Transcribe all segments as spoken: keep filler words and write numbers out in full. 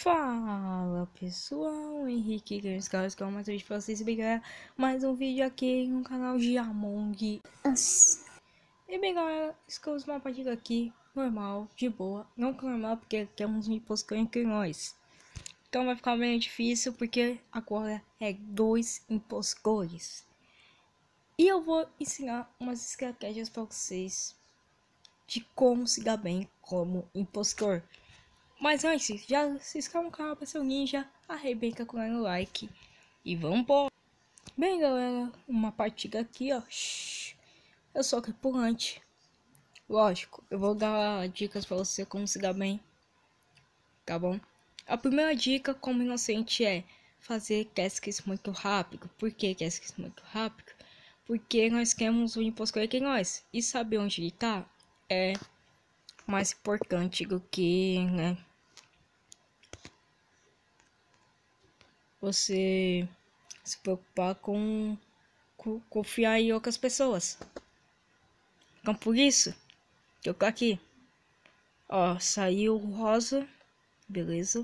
Fala pessoal, Henrique Games Carlos, que é mais um vídeo pra vocês, bem galera, mais um vídeo aqui no canal de Among Us. E bem galera, escolhemos uma partida aqui, normal, de boa, não normal porque temos um impostor entre nós. Então vai ficar bem difícil porque agora é dois impostores. E eu vou ensinar umas estratégias pra vocês de como se dar bem como impostor. Mas antes, já se inscreva no canal para ser um ninja, arrebenta com o like e vambora. Bem galera, uma partida aqui ó, eu sou tripulante. Lógico, eu vou dar dicas para você como se dar bem, tá bom? A primeira dica como inocente é fazer tasks muito rápido. Por que tasks muito rápido? Porque nós queremos o impostor aqui nós, e saber onde ele tá é mais importante do que, né, você se preocupar com, com confiar em outras pessoas. Então por isso que eu tô aqui. Ó, saiu rosa, beleza.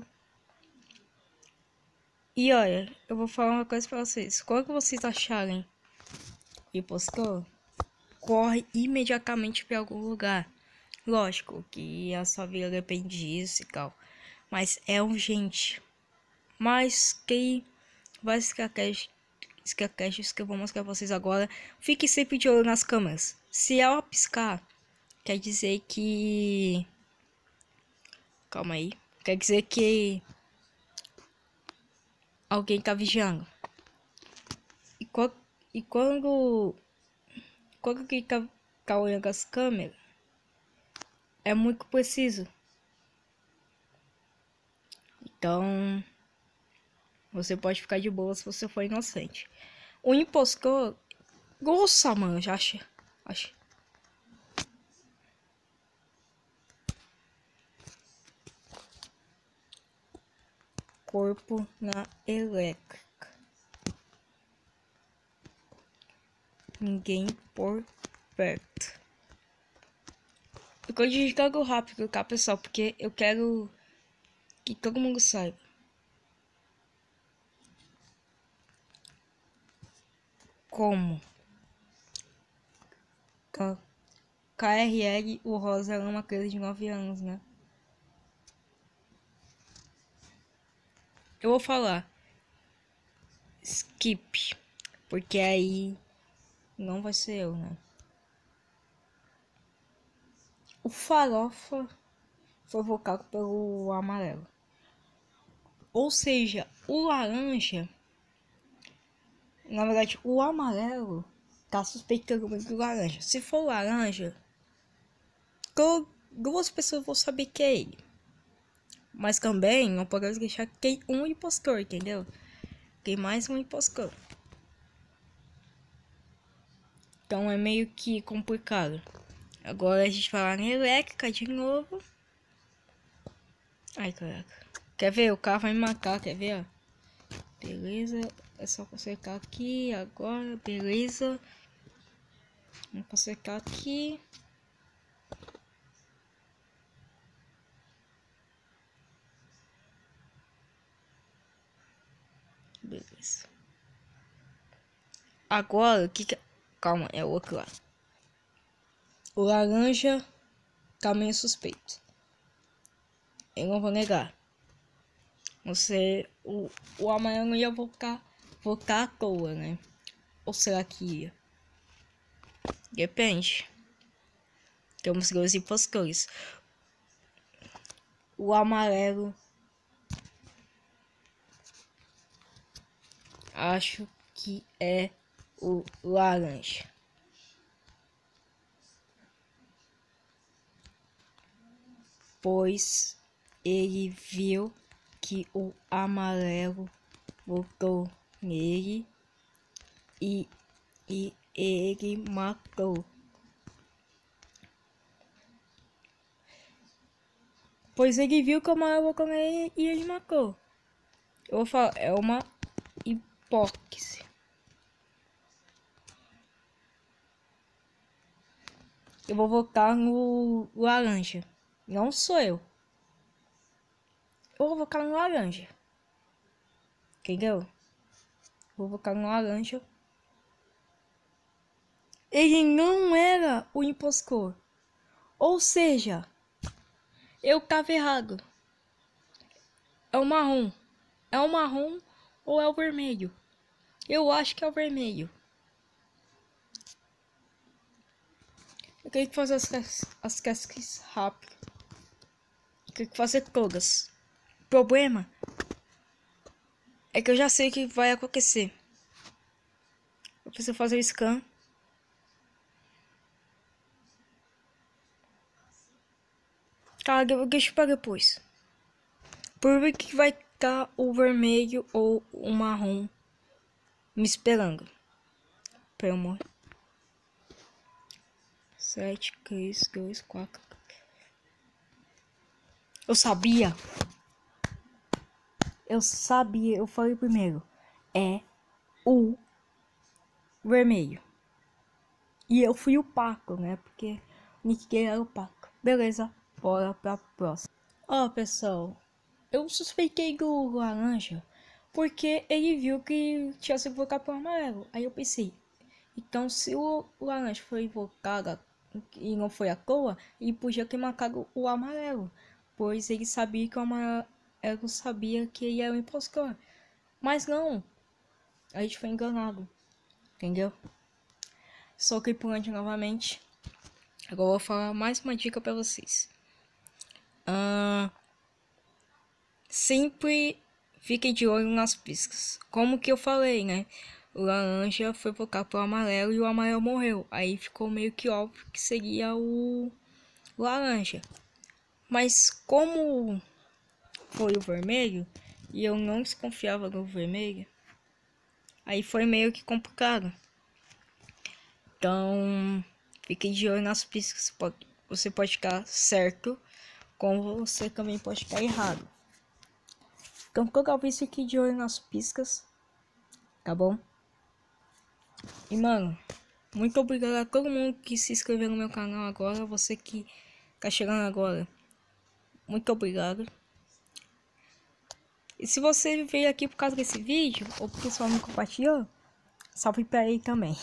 E olha, eu vou falar uma coisa pra vocês. Quando vocês acharem o impostor, corre imediatamente pra algum lugar. Lógico que a sua vida depende disso e tal, mas é urgente. Mas que vai estratégia estratégias que eu vou mostrar pra vocês agora. Fique sempre de olho nas câmeras. Se ela piscar, quer dizer que... Calma aí. Quer dizer que alguém tá vigiando. E, quando, e quando... Quando que tá, tá olhando as câmeras, é muito preciso. Então... Você pode ficar de boa se você for inocente. O impostor... Nossa, mano, já acha... acha. Corpo na elétrica. Ninguém por perto. Eu vou digitar algo rápido, tá, pessoal? Porque eu quero que todo mundo saiba. Como? K R L, o Rosa é uma criança de nove anos, né? Eu vou falar skip, porque aí não vai ser eu, né? O Farofa foi invocado pelo amarelo. Ou seja, o laranja... Na verdade, o amarelo tá suspeitando muito do laranja. Se for laranja, duas pessoas vão saber que é ele. Mas também não podemos deixar que tem um impostor, entendeu? Tem mais um impostor. Então é meio que complicado. Agora a gente vai lá na elétrica de novo. Ai, caraca. Quer ver? O carro vai me matar, quer ver? Ó? Beleza. É só consertar aqui agora. Beleza. Vamos consertar aqui. Beleza. Agora, o que que... Calma, é o outro lado. O laranja tá meio suspeito. Eu não vou negar. Você... O, o amarelo ia voltar, voltar à toa, né? Ou será que ia? Depende. Temos dois impostores. O amarelo... Acho que é o laranja. Pois ele viu que o amarelo voltou nele e, e ele matou. Pois ele viu que o amarelo voltou nele e ele matou. Eu vou falar, é uma hipótese. Eu vou votar no laranja. Não sou eu. Ou vou ficar no laranja. Entendeu? Vou ficar no laranja. Ele não era o impostor. Ou seja, eu tava errado. É o marrom. É o marrom ou é o vermelho? Eu acho que é o vermelho. Eu tenho que fazer as, as cascas rápido. Eu tenho que fazer todas. O problema é que eu já sei o que vai acontecer. Eu preciso fazer o scan. Cara, deixa eu para depois. Por ver que vai estar o vermelho ou o marrom me esperando. Pelo amor. Sete, três, dois, quatro. Eu sabia. Eu sabia. Eu falei primeiro. É o vermelho. E eu fui o Paco, né? Porque o nick dele era o Paco. Beleza. Bora pra próxima. Ó, pessoal. Eu suspeitei do laranja. Porque ele viu que tinha sido invocado pelo amarelo. Aí eu pensei. Então se o laranja foi invocado e não foi à toa, ele podia ter marcado o amarelo, pois ele sabia que o amarelo sabia que ele era o impostor. Mas não, a gente foi enganado, entendeu? Sou tripulante novamente. Agora eu vou falar mais uma dica pra vocês. Uh, sempre fiquem de olho nas pistas. Como que eu falei, né? O laranja foi focar pro amarelo e o amarelo morreu. Aí ficou meio que óbvio que seria o laranja. Mas como foi o vermelho e eu não desconfiava do vermelho, aí foi meio que complicado. Então, fique de olho nas pistas. Você pode ficar certo, como você também pode ficar errado. Então, toda vez fique de olho nas pistas, tá bom? E mano, muito obrigado a todo mundo que se inscreveu no meu canal agora. Você que tá chegando agora, muito obrigado. E se você veio aqui por causa desse vídeo, ou porque só me compartilhou, salve pra ele também.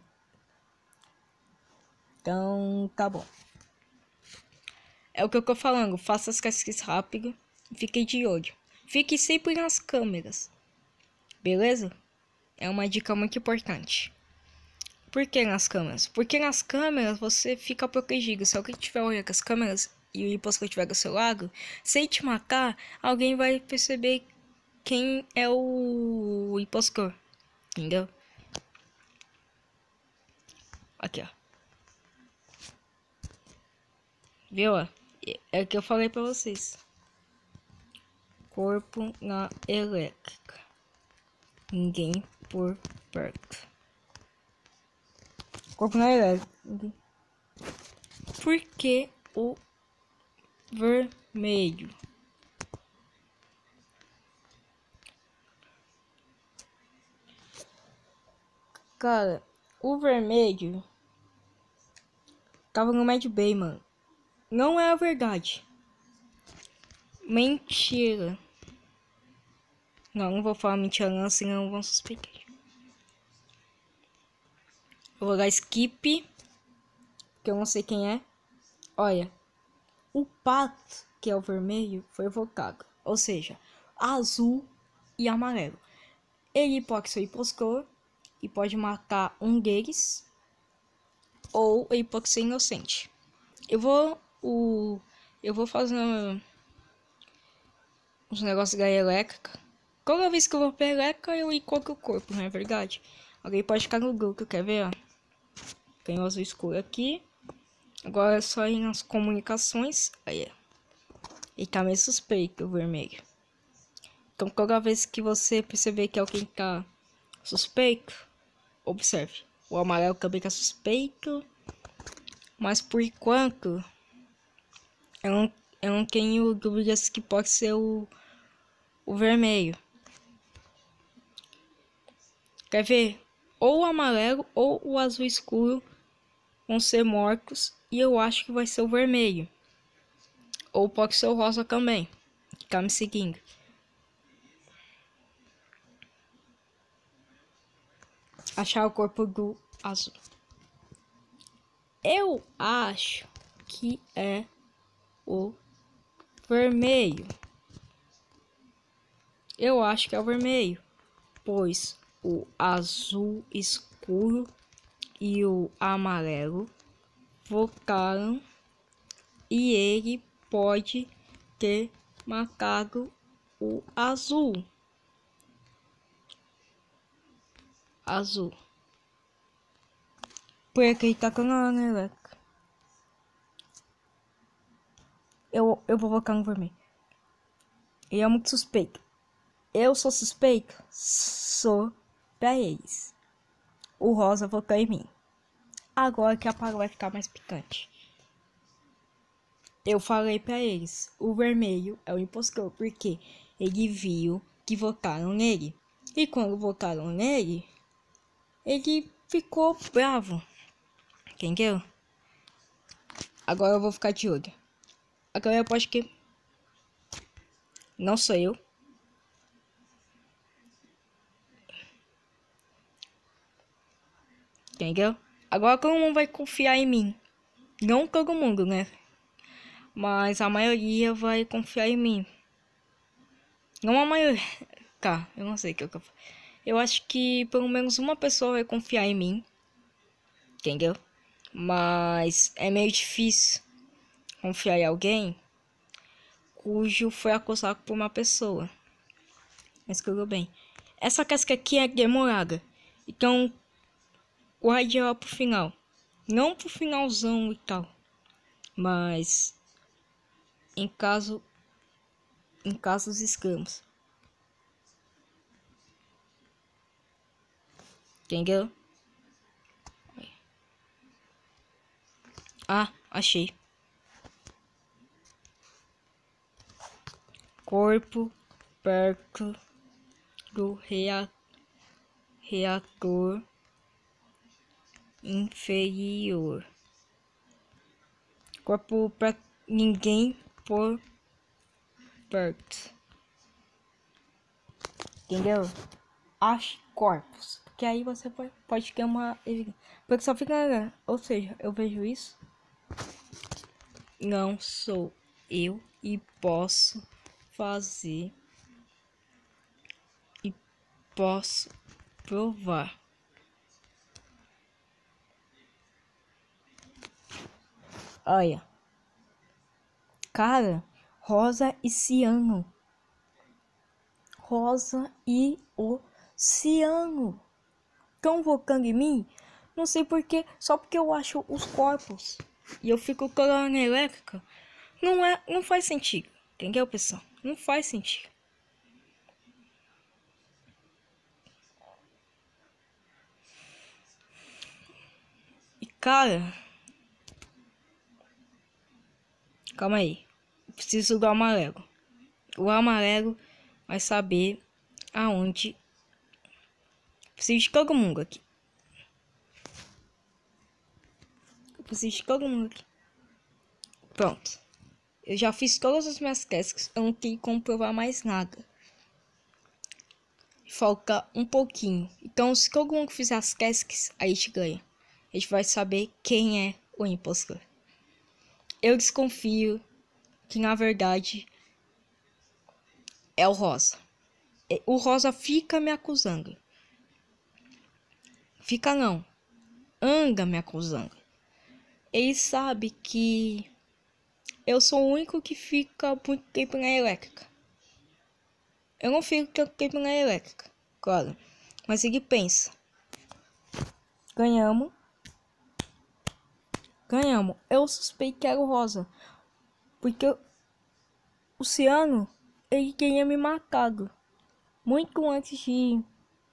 Então, tá bom. É o que eu tô falando, faça as cascas rápido, fique de olho. Fique sempre nas câmeras, beleza? É uma dica muito importante. Por que nas câmeras? Porque nas câmeras você fica protegido. Se alguém estiver olhando as câmeras e o impostor estiver do seu lado, sem te matar, alguém vai perceber quem é o impostor. Entendeu? Aqui, ó. Viu, ó? É o que eu falei pra vocês. Corpo na elétrica. Ninguém por perto. Corpo na elétrica. Por que o vermelho? Cara, o vermelho tava no Mad Bay, mano. Não é a verdade. Mentira. Não, não vou falar mentira não, senão vão suspeitar. Eu vou dar skip, que eu não sei quem é. Olha, o pato, que é o vermelho, foi evocado. Ou seja, azul e amarelo. Ele pode ser impostor e pode matar um deles, ou ele pode ser inocente. Eu vou o eu vou fazer uns negócios da elétrica. Toda vez que eu vou pra elétrica, eu encontro o corpo, não é verdade? Alguém pode ficar no grupo, quer ver, ó? Tem o azul escuro aqui. Agora é só ir nas comunicações. Aí, ó. Ele tá meio suspeito, o vermelho. Então, toda vez que você perceber que alguém tá suspeito, observe. O amarelo também tá suspeito. Mas por enquanto, eu não, eu não tenho dúvidas que pode ser o, o vermelho. Quer ver? Ou o amarelo ou o azul escuro vão ser mortos. E eu acho que vai ser o vermelho. Ou pode ser o rosa também. ficar me seguindo. Achar o corpo do azul. Eu acho que é o vermelho. Eu acho que é o vermelho, pois o azul escuro e o amarelo votaram e ele pode ter marcado o azul. Azul. Porque ele tá com a elétrica. Eu, eu vou votar no vermelho. Ele é muito suspeito. Eu sou suspeito? Sou pra eles. O rosa votou em mim. Agora que a paga vai ficar mais picante. Eu falei pra eles, o vermelho é o impostor, porque ele viu que votaram nele. E quando votaram nele, ele ficou bravo. Entendeu? Agora eu vou ficar de olho. Agora eu acho que não sou eu. Entendeu? Agora todo mundo vai confiar em mim. Não todo mundo, né? Mas a maioria vai confiar em mim. Não a maioria. Tá, eu não sei o que eu vou falar. Eu acho que pelo menos uma pessoa vai confiar em mim. Entendeu? Mas é meio difícil confiar em alguém cujo foi acusado por uma pessoa. Mas tudo bem. Essa casca aqui é demorada. Então, guarde ela pro final. Não pro finalzão e tal. Mas em caso em casos extremos. Entendeu? Ah, achei. Corpo perto do rea reator inferior. Corpo para ninguém por perto. Entendeu? Ache corpos. Que aí você pode, pode ter uma evidência. Porque só fica. Ou seja, eu vejo isso. Não sou eu e posso fazer. E posso provar. Olha. Cara, rosa e ciano. Rosa e oceano. Tão votando em mim? Não sei porquê, só porque eu acho os corpos. E eu fico colando elétrica. Não é, não faz sentido. Entendeu, pessoal? Não faz sentido. E cara, calma aí. Eu preciso do amarelo. O amarelo vai saber aonde. Preciso de todo mundo aqui. Eu preciso de todo mundo aqui. Pronto. Eu já fiz todas as minhas tasks. Eu não tenho que comprovar mais nada. Falta um pouquinho. Então, se todo mundo fizer as tasks, a gente ganha. A gente vai saber quem é o impostor. Eu desconfio que, na verdade, é o Rosa. O Rosa fica me acusando. Fica não. Anda me acusando. Ele sabe que eu sou o único que fica muito tempo na elétrica. Eu não fico tanto tempo na elétrica, claro. Mas ele pensa. Ganhamos. Ganhamos. Eu suspeito que era o Rosa. Porque o Ciano, ele tinha me matado. Muito antes de...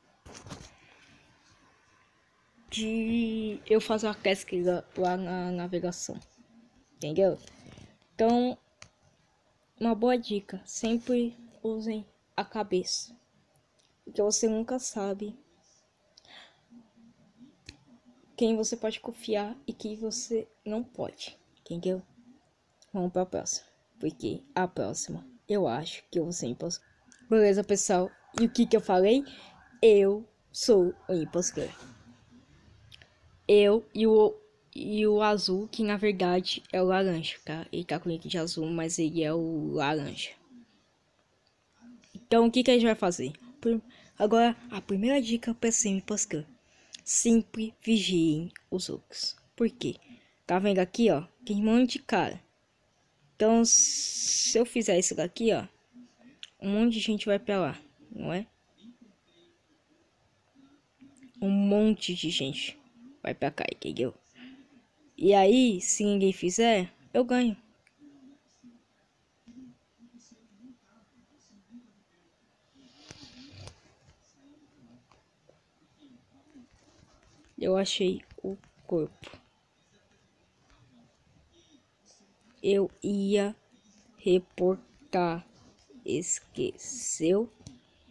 De eu fazer a task lá na navegação. Entendeu? Então, uma boa dica. Sempre usem a cabeça. Porque você nunca sabe quem você pode confiar e quem você não pode. Entendeu? Vamos para a próxima. Porque a próxima Eu acho que eu vou ser impostor. Beleza, pessoal? E o que que eu falei? Eu sou o impostor. Eu e o, e o azul, que na verdade é o laranja, tá? Ele tá com link de azul, mas ele é o laranja. Então, o que que a gente vai fazer? Agora, a primeira dica para ser impostor. Sempre vigiem os outros. Por quê? Tá vendo aqui, ó? Tem um monte de cara. Então, se eu fizer isso daqui, ó, um monte de gente vai pra lá, não é? Um monte de gente vai pra cá, entendeu? E aí, se ninguém fizer, eu ganho. Eu achei o corpo. Eu ia reportar. Esqueceu?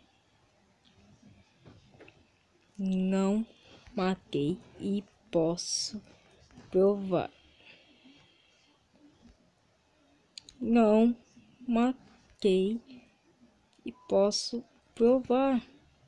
Não matei e posso provar. Não matei e posso provar.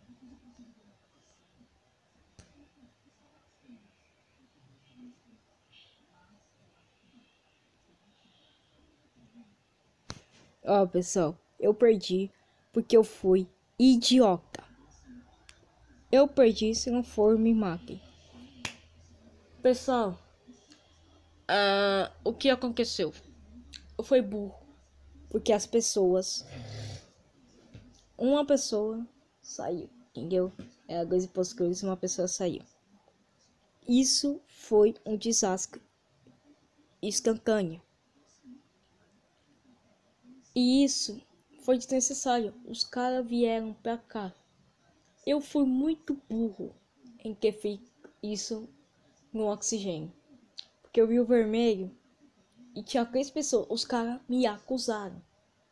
Ó, pessoal, eu perdi porque eu fui idiota. Eu perdi, se não for, me matem. Pessoal, uh, o que aconteceu? Eu fui burro. Porque as pessoas... Uma pessoa saiu, entendeu? Era dois impostores e uma pessoa saiu. Isso foi um desastre instantâneo. E isso foi desnecessário. Os caras vieram pra cá. Eu fui muito burro em que fiz isso no oxigênio. Porque eu vi o vermelho e tinha três pessoas. Os caras me acusaram.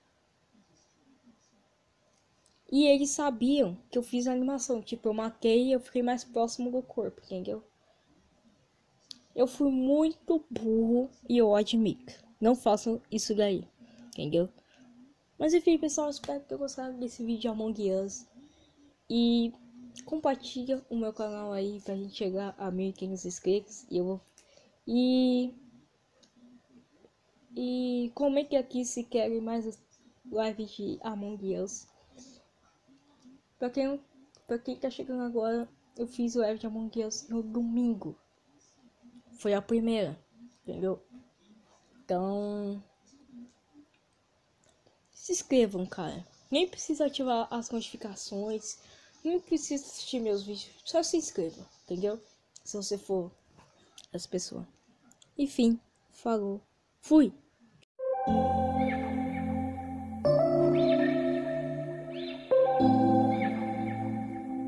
E eles sabiam que eu fiz a animação. Tipo, eu matei e eu fiquei mais próximo do corpo, entendeu? Eu fui muito burro e eu admito. Não façam isso daí, entendeu? Mas enfim, pessoal, espero que gostaram desse vídeo de Among Us. E compartilha o meu canal aí pra gente chegar a mil e quinhentos inscritos. E eu vou... E... E comente aqui se querem mais lives de Among Us. Pra quem, pra quem tá chegando agora, eu fiz o live de Among Us no domingo. Foi a primeira, entendeu? Então... se inscrevam, cara. Nem precisa ativar as notificações. Nem precisa assistir meus vídeos. Só se inscreva, entendeu? Se você for essa pessoa. Enfim, falou. Fui!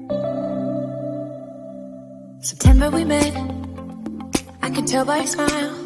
September we met, I could tell by your smile